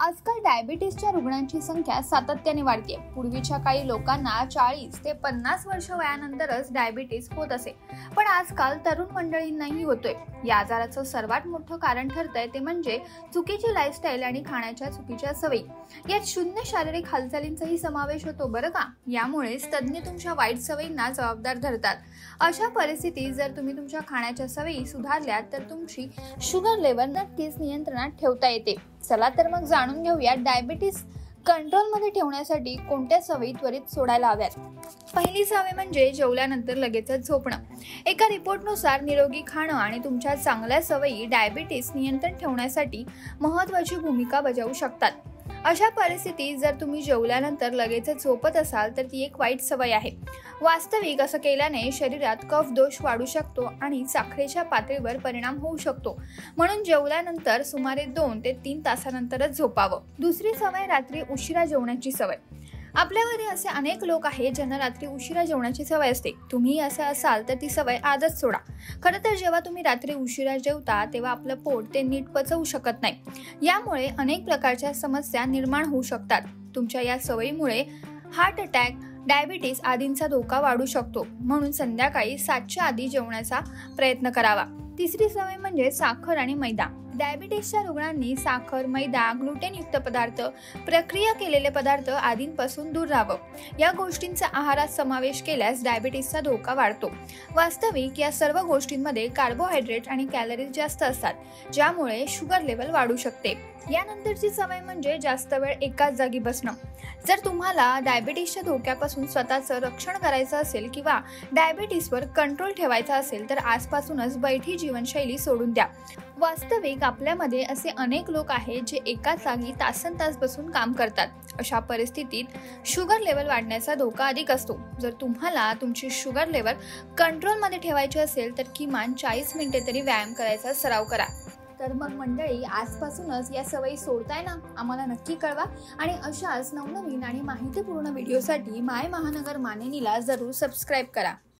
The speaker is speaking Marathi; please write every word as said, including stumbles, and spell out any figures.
आजकाल डायबिटीसच्या रुग्णांची संख्या सातत्याने वाढते। पूर्वीच्या काही लोकांना चाळीस ते पन्नास वर्ष वयानंतरच डायबिटीस होत असे, पण आजकाल तरुण मंडळींनाही होतोय। या आजाराचं सर्वात मोठं कारण ठरतंय ते म्हणजे चुकीची लाईफस्टाईल आणि खाण्याच्या चुकीच्या सवयी। यात शून्य शारीरिक हालचालींचाही समावेश होतो बरं का। यामुळेच तज्ञ तुमच्या वाईट सवयींना जबाबदार धरतात। अशा परिस्थितीत जर तुम्ही तुमच्या खाण्याच्या सवयी सुधारल्या तर तुमची शुगर लेवल नक्कीच नियंत्रणात ठेवता येते। चला तर मग जाणून घेऊया डायबिटीस कंट्रोलमध्ये ठेवण्यासाठी कोणत्या सवयी त्वरित सोडायला हव्यात। पहिली सवय म्हणजे जेवल्यानंतर लगेचच झोपणं। एका रिपोर्टनुसार निरोगी खाणं आणि तुमच्या चांगल्या सवयी डायबिटीस नियंत्रण ठेवण्यासाठी महत्त्वाची भूमिका बजावू शकतात। अशा परिस्थितीत जर तुम्ही जेवल्यानंतर लगेचच झोपत असाल तर ती एक वाईट सवय आहे। वास्तविक असं केल्याने शरीरात कफ दोष वाढू शकतो आणि साखरेच्या पातळीवर परिणाम होऊ शकतो, म्हणून जेवल्यानंतर सुमारे दोन ते तीन तासानंतरच झोपावं। दुसरी सवय रात्री उशिरा जेवण्याची सवय। आपल्यामध्ये असे अनेक लोक आहेत ज्यांना रात्री उशिरा जेवण्याची सवय असते। तुम्ही असं असाल तर ती सवय आजच सोडा। खरं तर जेव्हा तुम्ही रात्री उशिरा जेवता तेव्हा आपलं पोट ते नीट पचवू शकत नाही। यामुळे अनेक प्रकारच्या समस्या निर्माण होऊ शकतात। तुमच्या या सवयीमुळे हार्ट अटॅक, डायबिटीस आदींचा धोका वाढू शकतो, म्हणून संध्याकाळी सातच्या आधी जेवण्याचा प्रयत्न करावा। तिसरी सवय म्हणजे साखर आणि मैदा। डायबिटीसच्या रुग्णांनी साखर, मैदा, ग्लुटेनयुक्त पदार्थ, प्रक्रिया केलेले पदार्थ आदींपासून दूर राहावं। या गोष्टींचा आहारात समावेश केल्यास डायबिटीसचा धोका वाढतो। वास्तविक या सर्व गोष्टींमध्ये कार्बोहायड्रेट आणि कॅलरीज जास्त असतात, ज्यामुळे शुगर लेवल वाढू शकते। यानंतरची सवय म्हणजे जास्त वेळ एकाच जागी बसणं। जर तुम्हाला डायबिटीसच्या धोक्यापासून स्वतःचं रक्षण करायचं असेल किंवा डायबिटीसवर कंट्रोल ठेवायचा असेल तर आजपासूनच बैठी जीवनशैली सोडून द्या। वास्तविक आपल्यामध्ये असे अनेक लोक आहेत जे एकाच जागी तासनतास बसून काम करतात। अशा परिस्थितीत शुगर लेवल वाढण्याचा धोका अधिक असतो। जर तुम्हाला तुमची शुगर लेवल कंट्रोलमध्ये ठेवायची असेल तर किमान चाळीस मिनिटे तरी व्यायाम करायचा सराव करा। तर मग मंडळी, आजपासूनच या सवयी सोडताय ना? आम्हाला नक्की कळवा आणि अशाच नवनवीन आणि माहितीपूर्ण व्हिडिओसाठी माय महानगर मानिनीला जरूर सबस्क्राईब करा।